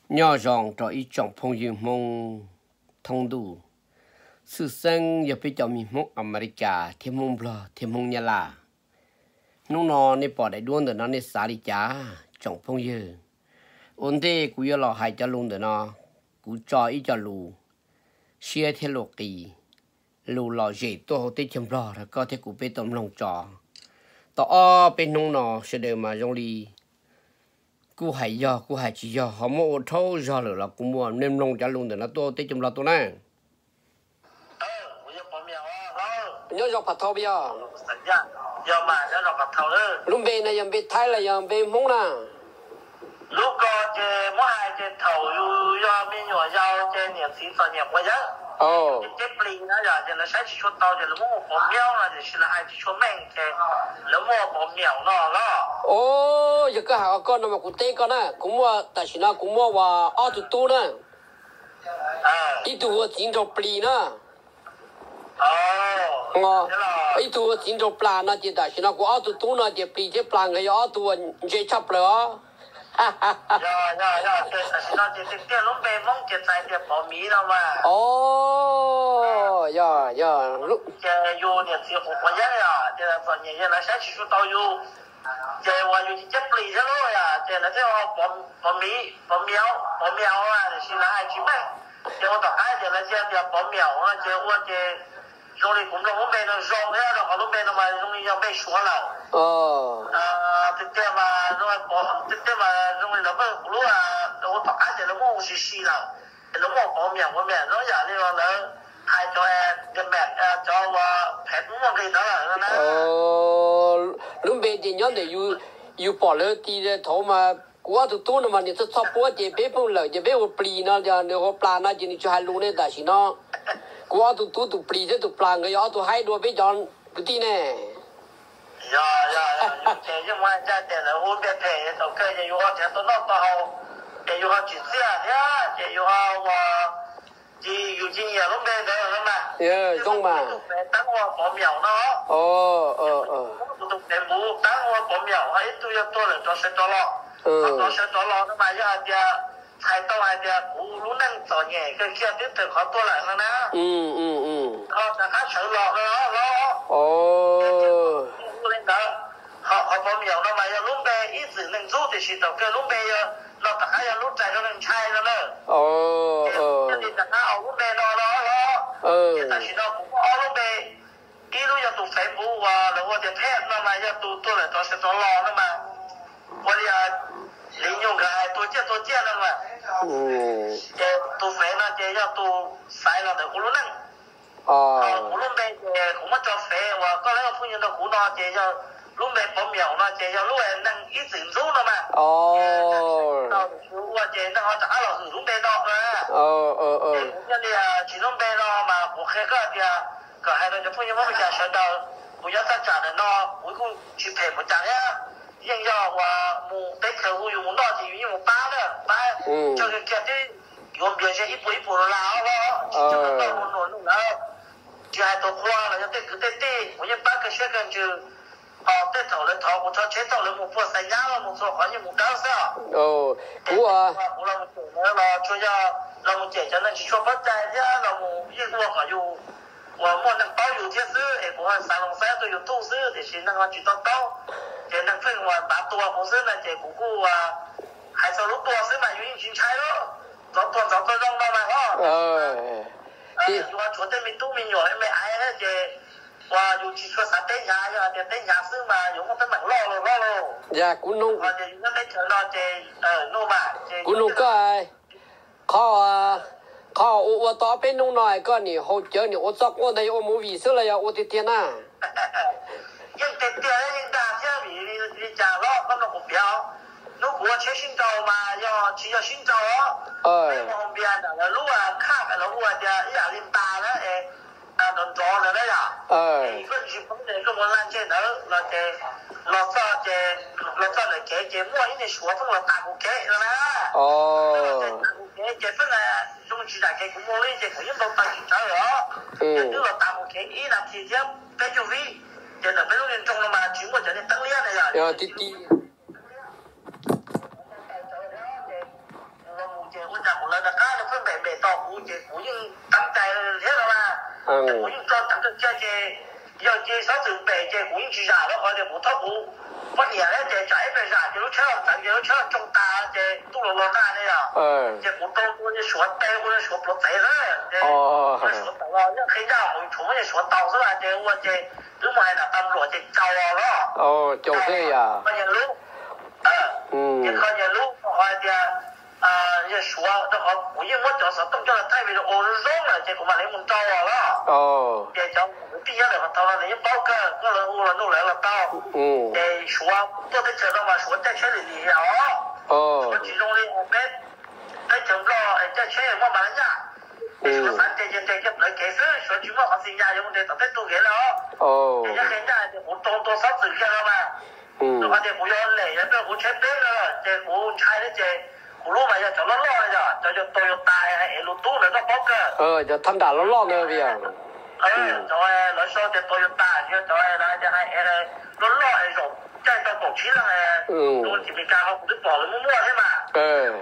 nhỏ rong cho ít trong phong yêu mong thông đủ sự sinh giờ bây giờ mình mong America thêm mong bờ thêm mong nhà là nông nó nên bỏ đại đuôn để nó nên xả đi trả trong phong yêu ổn định cú yêu lò hai cho luôn để nó cú cho ít cho lù xe theo lộ kỳ lù lò dễ tôi hỗ trợ chăm lo rồi có thể cú bê tông lòng trò tao bên nông nó sẽ đều mà dùng đi cú hay chỉ do họ mua ô tô do là cú mua nên nông trả luôn để nó tôi tới chăm lo tôi nè nhớ dọc phật thâu bây giờ giờ mà nó dọc phật thâu đó lúc về này giờ về thái là giờ về mông nè lúc có chơi mỗi hai chơi thầu do mình nhỏ giao chơi nhiều thứ còn nhiều quá chứ chơi plin nó giờ thì nó sẽ chỉ cho tao thì nó mua bỏ mèo là thì là ai chỉ cho mình thì nó mua bỏ mèo nó giờ cái hàng con nó mà cũng tê con nè cũng mua tại vì nó cũng mua vào ở tụ tụ nè ít tụ chính cho plin nè ít tụ chính cho plan nè chỉ tại vì nó cũng ở tụ tụ nè chỉ plin chỉ plan cái ở tụ chỉ chấp rồi thì nó chỉ tiền lúc về mong chỉ tại tiền bỏ mì đâu mà lúc chơi vô nhiều thì không có giá à chơi là phần nhiều là sẽ chỉ số tao vô chơi qua vô chấp lì thế thôi à chơi là theo bỏ mèo à thì là ai chỉ mấy chơi qua ai chơi là chơi bỏ mèo à chơi qua chơi rồi thì cũng là lúc về nó rong thế rồi lúc về nó mà lúc đi về xuống nào thực tế mà rồi nó vẫn lúc là nó tập ai thì nó cũng xì xì nào nó cũng bỏ mèo nó giả đi rồi nó hai cho em cái mẹ cho phép một cái đó là nó lúc về thì nhớ để you bỏ lỡ thì thấu mà quá tụt tụt mà你这差不多就别碰了就别我plei nó就nó plan nó就cho hai luôn đấy tại vì nó quá tụt plei thế tụt plan cái tụt hai đôi bây giờ cái gì nè thế nhưng mà cha thế là hôm bé thế tao cái gì họ thế tao nó tao thế họ chỉ xe thế thế họ chỉอยู่ที่เนี่ยlúc bé đấy rồi mà không mà ตั้งว่าbỏ mèo nó tụi em bốตั้งว่าbỏ mèo ấy tôi tôi là cho sẽ cho lo nó mà giờ thì thay tao hay thì cú lúc năng tao nhẹ cái kia tiếp tục họ tôi lại nữa họ đã khá sợ lo nó lên đó họ bỏ mèo nó mà giờ lúc bé ít sự năng rút thì chỉ tao cái lúc bé nó tất cả lúc chạy nó năng chai nó nữa thì tất cả lúc bé nóแต่ที่เราผมเอาลูกไปกี่ลูกจะถูกไฟบูว่าหรือว่าจะแพทย์มาจะตัวเลยตัวเสตัวรอนั่นมาว่าจะลิ้นยงกับตัวเจ้านั่นมาจะตัวไฟน่ะจะตัวสายเราแต่กูรู้นั่นกูรู้ไปกูมาจะไฟว่าก็แล้วพูดอย่างนั้นกูนอนจะรู้ไปผมเหมียวนะจะรู้นั่งอีสิ่งรู้นั่นมาเรารู้ว่าจะนั่งเขาจะหาเรารู้ไปนอกนะเนี่ยchỉ lúc bé nó mà bố khé cái cả hai đứa phụ nữ mới trả sản đâu bố nhớ ta trả được nó cuối cùng chỉ phải một trả nhá nhưng do và một tết thời vụ dùng nó chỉ như một ba cho cái kia thì gồm việc sẽ ít bữa nó lao đó chỉ cho nó nổi nữa chỉ hai tổ khoa là tết cứ tết bố nhớ ba cái chuyện cần chứ tết thầu lên thầu một chế thầu lên một bộ sành nhá là một số khó như một đau sao cú à cú là một chỗ nữa là choเราเจจะนั่นช่วยปัจจัยเนี่ยเรายิ่งว่าเขาอยู่ว่ามันนั่งเต้าอยู่ที่ซื้อเอกว่าสารลงแซ่ตัวอยู่ตู้ซื้อแต่ชิ้นนั่งจุดต้องเต้าเจนั่งพึ่งว่าบาตัวผมซื้อนั่นเจกูว่าให้สรุปตัวซื้อมาอยู่ยิ่งชิ้นใช้แล้วตัวต้องมาฮะอยู่ว่าชวนได้มีตู้มีหยอดไม่ไอ้เนี่ยเจว่าอยู่ที่ช่วยสารเต้นยาเต้นยาซื้อมาอยู่มันเป็นหนังล่ออย่ากูนุ่งว่าเจอยู่นั่นได้เจอนอนเจโน่มาเจกูนุ่งก็เขาว่าต่อเป็นนุ่งหน่อยก็นี่เขาเจอนี่我做过的我冇意思了呀我的天呐ยังเตี้ยยังด่าเชื่อมีจ่าล้อก็ต้องเปียวลูกหัวเชื่อชินเจ้ามาchỉ要ชินเจ้าไม่มองเบียนแต่รู้ว่าข้ากับเราว่าจะอยากลิมตาแล้วโดนจอเลยนะอย่าก็ชิมผมเลยก็มันลั่นเช่นนั้นเราก็เลยเก๋มั่วนี่ชัวร์พวกเราตากูเก๋แล้วนะเจ็บเป็นไง中期大概ผมมองเลยเจ็บผมยังต้องตั้งใจเหรออย่างที่เราตามโอเคอีนาทีเดียวไปจุดนี้เดี๋ยวไปโรงเรียนจงลงมาถึงว่าจะได้ตั้งเรียนเลยอ่ะติด这古人当代这了嘛，这古人做当个这要这少准备这古人去啥了，或者不托古。不年咧，就在一边上，就都吃了饭，就都吃了中大，就都落干的呀。就不多，我就说带，我就说不在了。我说到了，要黑家我出门就说到是吧？就我这都买了，他们说这招了。 就是呀。 看见路，就看见路，或者就说这好，我因为我就是动叫了太别的欧日中了，结果嘛，你们招了。这叫第二的话，到了你包个，我了我了弄来了到。说我在这头嘛，说在村里里呀说其中的我们在整个在村里我马来家，说三这来开始说举报好新家用的都在都给了人家现在我多少纸片了嘛，或者不要累，人家我全背了，这我拆的这葫芦嘛要走了老了呀，这就都要大还一路多了个包个。 就他们打了老那边。 就係來說就都要大，就係啦，就係攞攞嚟做，即係到國錢啦我前面教學啲薄你冇摸啫嘛。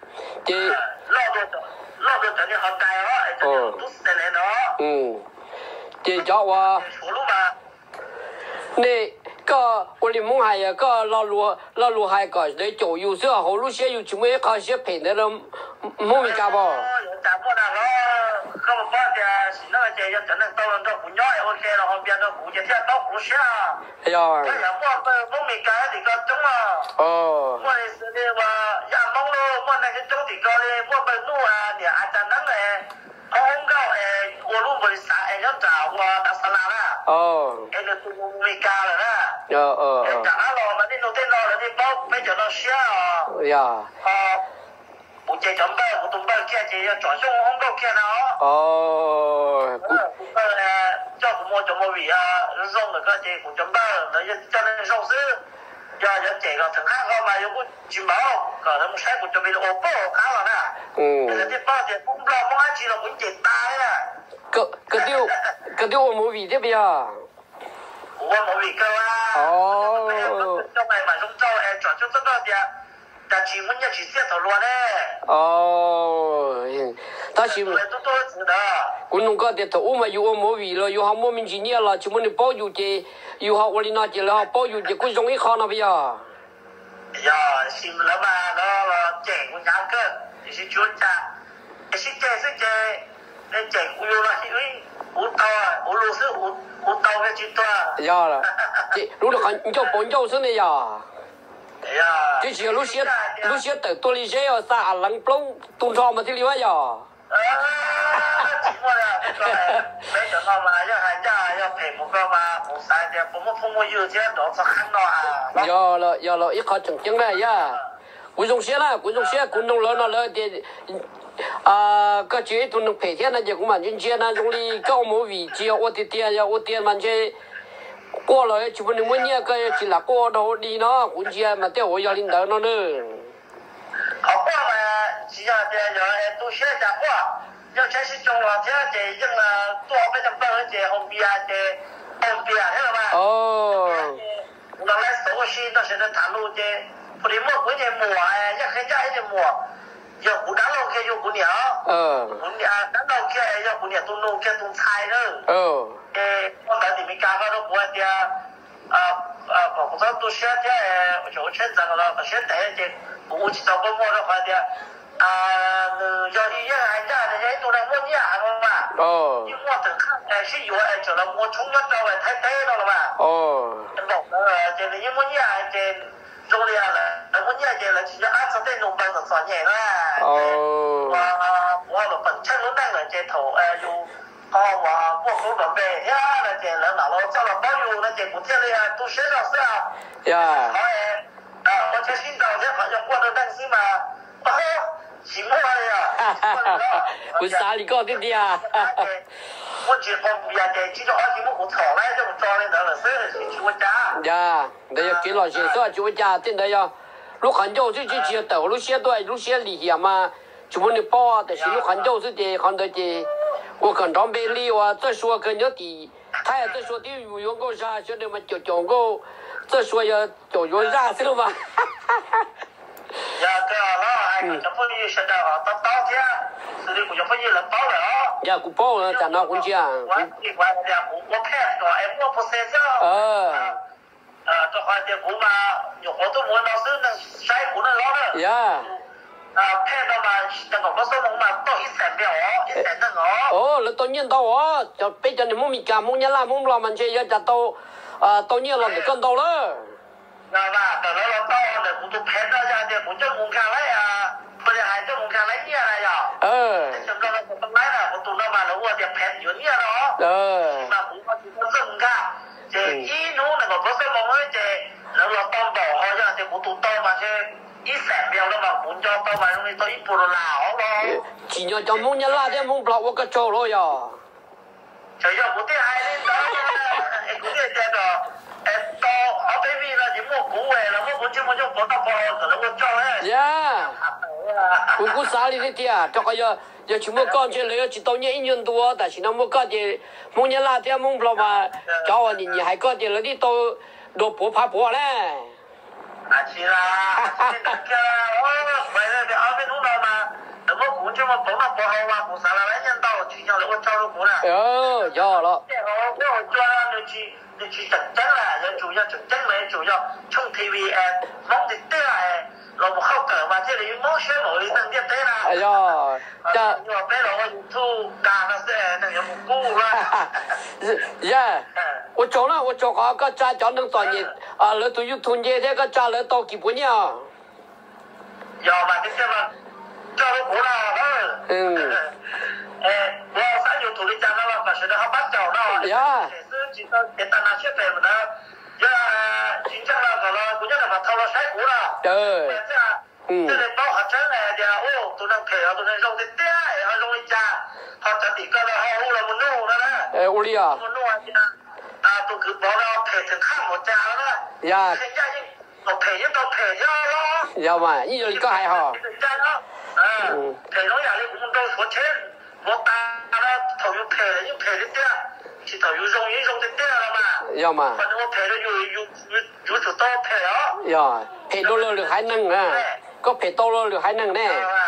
攞到你學界就都死嚟咯。 這叫我。你個我哋冇係個老路係個你做有時候好路些有全部靠些平的都冇咪搞噃。 咁我幫嘅是那個就要真係到人都換咗 OK 啦，後邊都換隻聽到好少。 係啊。 即係我未計一個鐘啊。我哋是你話一忙咯，我那個鐘啲個咧，我咪弄啊，你阿陣能誒，香港我路會殺誒，要找我打沙拉啦。就都未計啦。打咯，咪你弄電腦，你包俾就到少。我這準備，我準備嘅要轉送香港嘅啦。叫什麼怎麼為啊？送那個這我準備，那就叫那送是，要這個陳漢好嘛？有個金毛，可能才不準備我包看了啦。這包這不知道我還記得我簡單啦。 個丟我冇為這邊啊？ 我冇為夠啊。就係買送走轉送這個的。但全部一起寫頭落咧。 他是。 都知道。 我弄個的頭我嘛有我冇為了，有下莫名其妙了，全部你包郵的，有下我哋拿嘅了，包郵的佢容易考那邊啊。 是了嘛，那這我兩個就是專家，是這我有了，因為我到啊，我老師我到嘅階段。 了，這如果你叫本教生的呀。這是路些得多了些要啥冷風東窗嘛這裡呀。 寂寞了，沒想到嘛，要陪木個嘛，冇曬的，我們父母有錢都是很多啊。 要了，一考正經了呀。觀眾些觀眾了的個節都能陪天那就咁嘛，人家那種的高冇位置，我爹嘛這。過來全部你們呢個只là過到đi nó cũng chỉ mà theo hội gia đình đó nữa. Học qua mà chỉ là giờ tôi sẽ trả qua, giờ sẽ sử dụng là thế thì nhưng là tôi phải làm bao nhiêu hôm bia thế là mà. Nó lại số gì nó sẽ thả luôn chứ, bởi vì mỗi cái mùa giờ khi ra cái mùa giờ cũng đã lâu kia giờ cũng nhiều. Đã lâu kia giờ cũng nhiều tôi nấu kia tôi xài nữa. Con đã tìm cái cá đó của anh có rất tôi sẽ thế chỗ chuyện rằng là có sẽ để thì cũng chỉ cho con mua đó phải thì giờ đi ra anh ra thì tôi đang mua nhà không mà nhưng mua từng khác sẽ yếu chỗ là mua chúng nhất đâu phải thay đâu mà em bảo là thì nếu mua nhà thì rồi là mua nhà thì là chỉ ăn sau đây nông dân được soạn nhẹ là và là phần chân nó đang là chế thổ dù và mua số đồ về thế là chế là nào cho là bao nhiêu là chế của thế này tôi sẽ là sao có chế xin đầu thế phải cho qua được đăng xí mà chỉ mua này 不是哪里搞的呀？ 我只方便的，只要只mua của thỏ này就cho lên đó là sẽ去我家。 那要给老先生去我家，真的要。如很久就去抖，路些多，路些厉害嘛，就问你包啊，但是路很久是的，很多的，我跟长辈里哇，再说跟人的，他也在说的员工啥，兄弟们就讲过，再说要教育啥是吧？ 呀，对啊， 就不是现在啊，到冬天，是的，我就不是能包了哦。 呀，我包了，咱那工钱。 我拍个，哎，我不晒着。这话的股嘛，有好多我老师能晒股能捞的。 呀。 拍到嘛，那个我说我嘛，到100秒哦，100能哦。 哦，那到年到哦，就别叫你莫米干，莫年啦，莫老们去要到到年了就干到了。 那吧，到了到那我都拍到下的，我就我看来呀，不然还叫我看来年了呀。现在我不来了，我都那嘛了，我得拍有年了哦。那我就这么看，这一路那个不是我们这那个担保好像这我都到嘛去。100秒了嘛，我叫到嘛，容易到1步都拉好了。 今年叫梦年拉的梦不拉我个走了呀。 就要我的孩子到我的这个到阿北边了，就莫过来了，我就跑到跑了，我走了。 呀。我啥里的爹，这个要全部讲起来要知道年1年多，但是那么讲的梦年拉的梦不拉嘛，叫我你还讲的那里都不怕破嘞。 是啦，那个我为了阿边弄到嘛，那么我就跑嘛跑好啊，我上来人到去叫我找了过来。 要了。 我抓了你去整整啦，要做要整整来做要冲 TV 弄的对啦，老不好搞嘛，这里冇学冇你弄的对啦。 哎呀， 这我背了我做干了是那个不顾了。 呀。我做了，我做个家长能做你那都有团结这个家人到几半年。 要嘛，这些嘛，叫了过了。我3月土里讲了，可是他搬走了。 呀。 也是知道给他拿去北门的，新疆了，搞了，估计他把偷了晒过了。这里包好真来的，都能赔啊，都能用的点，还容易加，好这里个了，好了，我弄了嘞。 屋里啊。 我弄完的。都去包了赔成看我家了。 呀。 现在我赔一都赔掉了。 要嘛，你有一个还好。 赔了下来我们都说钱，我打了头又赔了，又赔了点，去头又用的点了嘛。 要嘛。 反正我赔了有就多赔了。 呀，赔多了还能啊，个赔多了还能呢。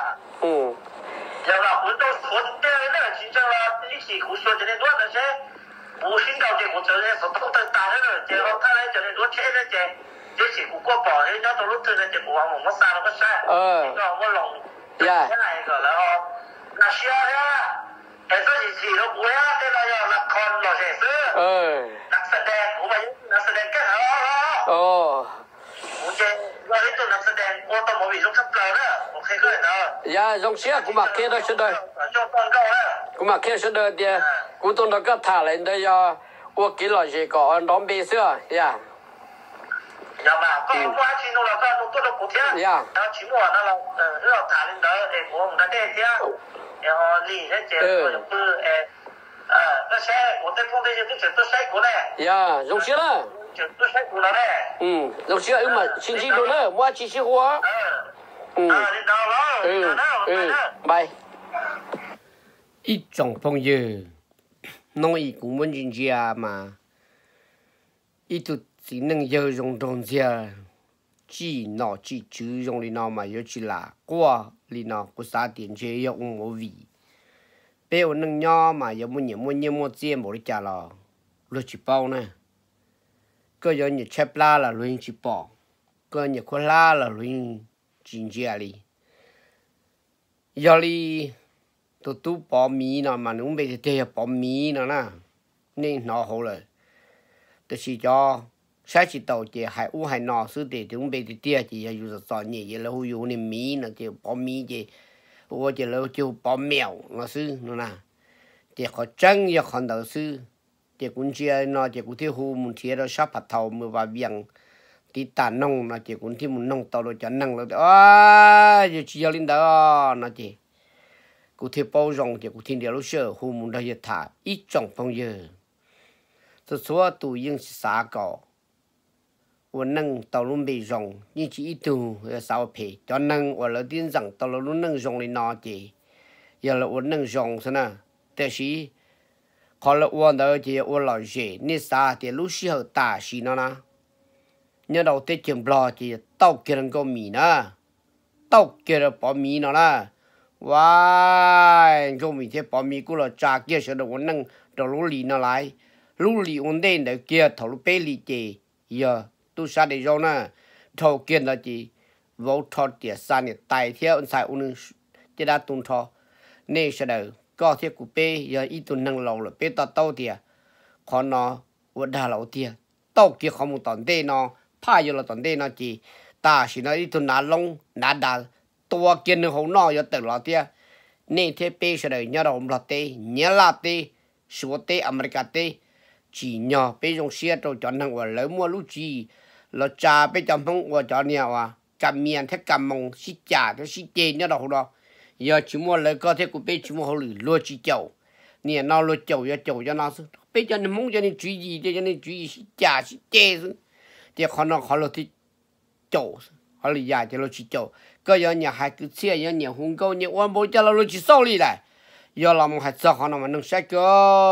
要嘛，我都说的点了，其实了，你是胡说的那多那些。我寻找这个责任是都得打了，结果他来这里多钱的这是我过保，人家都是真的这个我们杀了个山，你看我弄，那一个然后那需要呀，但是是了我呀，对了要那看了些事，那是的，我们那是的更好了。我这我这都那是的，我都没用上高了，我开个的。 呀，用些我嘛开到是的。 用广告了。 我嘛开是的的。古董那个他人的呀，我给了些个南北色呀。 要嘛，我去弄了，我做了补贴。然后期末那了，让他人的我们的店家，然后你那些我就不那些我在碰这些都全都晒过嘞。 呀，用些了。 全都晒过了嘞。 用些有嘛，星期六了，我继续活。 你到了。 拜。一种朋友。弄一公文人家嘛，一都只能要用东西，只拿只就用的那嘛要去拿过，里那个啥点去要用我为，别我弄伢嘛要么这么的家了，乱去包呢，个要你吃不拉了乱去包，个你快拉了乱进家里，要哩。都包米呢嘛，侬没得要包米呢啦，你拿好了，就是叫下去到这还我还拿手的，侬没得点的要就是找你，然后有那米呢就包米的，我就然后就包苗那是喏啦，这好真要看到是，这工钱那这个天后门贴了沙巴头没把边，地大弄那这工天门弄到了就弄了啊，就只要领导啊那这。cụ thể bao rộng thì cụ thể điều lúc sơ hồ muốn đại thả ít trong phong giờ từ số tụ yên xã cỏ và năng tàu luôn bị rộng nhưng chỉ ít tụ sao phải cho năng và là tin rằng tàu luôn năng rộng lên nó chỉ giờ là và năng rộng thế nàoแต่是เขาละว่าเดี๋ยวจะว่าเราเจนี่สาแต่ลูกศิษย์ตาสีนั่นนะเนี่ยเราเตะจมปลาจะเต้าเกินก็มีนะ tàu kia là bỏ mì nó là wow không mình thấy bỏ mì cũng là trà kia sẽ được vấn năng đồ lúa lì nó lại lúa lì ổn định để kia thầu lúa bê lì chè giờ tôi sao để rồi nè thầu kia là chỉ vô thọ tiệt san này tài theo anh sai ôn chỉ đã tuân thọ nên sẽ được có thiết của bê giờ ít tuần năng lâu là bê tao tàu tiệt còn nó vẫn đa lâu tiệt tàu kia không một tòn tê nó phá vô là tòn tê nó chỉ ta chỉ nói ít tuần nà lông nà đà tua kia nó không nó giờ tự lo tiệt nên thế bê sẽ được nhớ đầu là tê nhớ là tê số tê America tê chỉ nhỏ bê dùng xe trâu chọn năng và lấy mua lúa chi là trà bê chọn không và chọn nhiều à cầm miền thế cầm mông xí chả thế xí chê nhớ đầu đó giờ chỉ mua lấy có thế của bê chỉ mua hậu lử lúa chi chậu nè nó lúa chậu cho nó bê cho nên muốn cho nên chú gì cho nên chú gì xí chả xí chê thì họ lúa thì chậu họ lì dài cho lúa chi chậu có giờ nhà hai cứ xe giờ nhà hùng câu nhà quan bố cho lúa chi sâu đi lại giờ làm hạt sao họ nó mà nâng sát cơ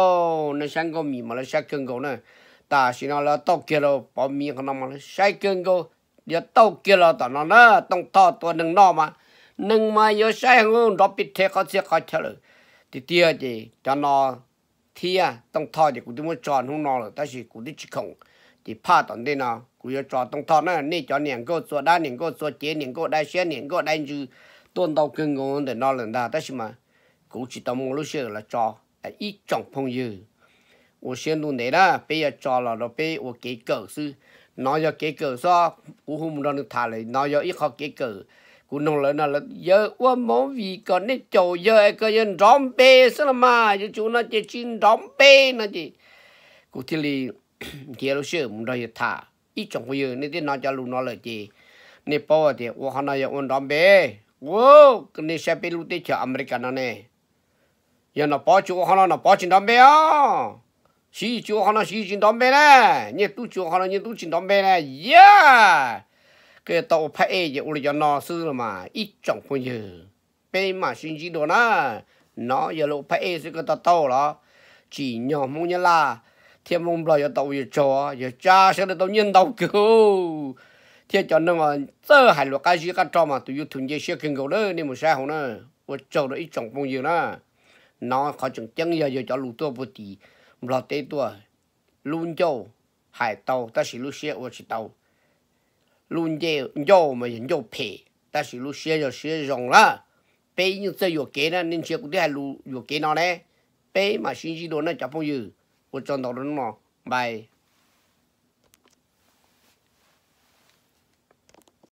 nâng sáng có mì mà nó sát cơn câu nữa ta chỉ nó là tàu kia rồi bỏ mì họ nó mà nó sát cơn câu giờ tàu kia là tao nó nữa tông toตัวหนึ่งนอมาหนึ่งมาเยอะใช่ไหมรบปิดเทเขาเสียเขาเฉลยทีเดียวจีจะนอเที่ยต้องทอจีกูที่มันจอดห้องนอนเลยแต่สิกูที่ชิคงที่ผ้าตอนนี้นะกูจะจอดต้องทอนั่นนี่จอดเนี่ยก็ตัวได้เนี่ยก็ตัวเจี๊ยเนี่ยก็ได้เสียเนี่ยก็ได้ยืต้นเตาเกินงงแต่นอนเลยได้แต่สิมากูchỉ tao muốn lúc xưa là cho ít trọng phong dư 我先弄的啦，别要找了，了别我给狗是。nó giờ cái cờ so cú không được thả lại nó giờ ít học cái cờ cú nông lớn là giờ qua món vì còn nên trầu giờ cái dân đóng bê sao mà giờ chú nó chỉ chín đóng bê nó chỉ cú thì li kia lúc xưa muốn đòi thả ít trong bây giờ nên nó cho luôn nó là gì nên bao thì ô hắn nói ôn đóng bê wow cái này sẽ bị lúc tới chờ America nó nè giờ nó bao chú hắn nó bao chín đóng bê à chỉ chú họ nó chỉ chín đom bê nè, nhớ tu chú họ nó nhớ tu chín đom bê nè, yeah, cái tàu phải ấy giờ uli cho nó xưa là mà ít trọng phong giờ, bê mà xin chỉ đồ nè, nó giờ lúc phải ấy sẽ cái tàu đó, chỉ nhỏ mông như là, thêm mông bò giờ tàu giờ cho, giờ cha sẽ được tàu nhân tàu cứu, thế cho nên mà giờ hai lúc cái gì cái trò mà tụi yêu thùng dây xe kinh cầu đó, nên một xe không nè,我做了一trọng phong giờ nè, nó khó chừng chân giờ cho lũ tua bút tí. Một tê tua luôn châu hải tàu ta chỉ lúc xe ở chỉ tàu luôn châu mà những châu phê ta chỉ lúc xe rồi xe rong là bé như thế有给呢nên xe cũng thấy lu有给nó đấy bé mà xin gì đó nó chả phong dư我赚到了nó bye